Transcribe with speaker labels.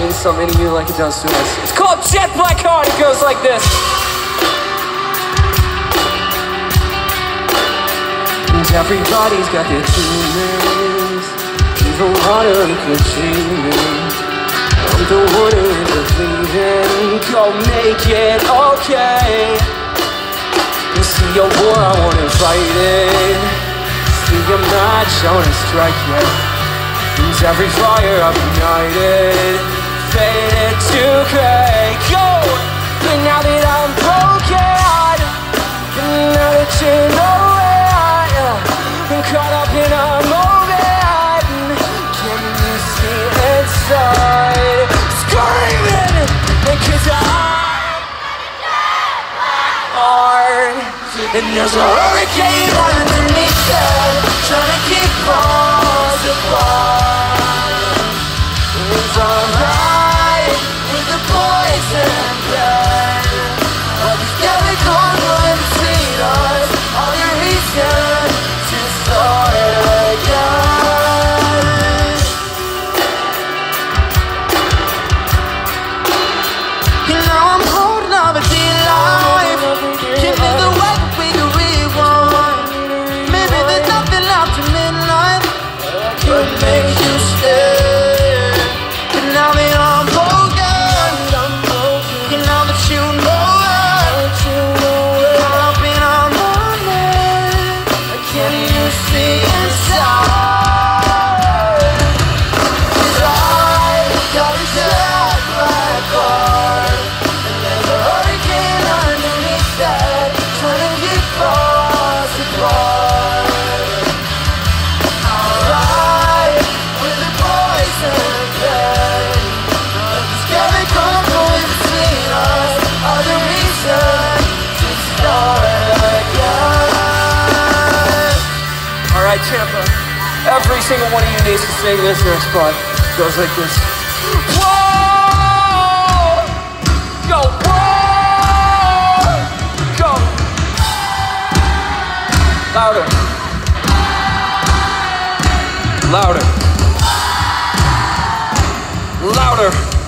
Speaker 1: means so many of you like it does to us. It's called Jet Black Heart. It goes like this. And everybody's got their demons. Even one of them could dream it. I'm the one who is believing. Go make it okay. You see your war, I wanna fight it. See your match, I wanna strike it. Use every fire I've ignited. Faded to gray. Go! But now that I'm broken, and now that you know it, I'm caught up in a moment. Can you see inside? Screaming, because and there's a hurricane underneath it, trying to keep us apart. It's alright with the poison pen, but these chemicals will infect us. All the reason to start again. You know I'm holding up a dear life. Can't live the way could make you stay. But now that I'm broken, and now that you know it, caught up in a moment. Can you see inside? 'Cause I got a jet black heart, and there's a hurricane underneath that, trying to keep us apart. Alright, Tampa, every single one of you needs to sing this next part. It goes like this. Whoa! Go, whoa! Go! Louder. Louder. Louder.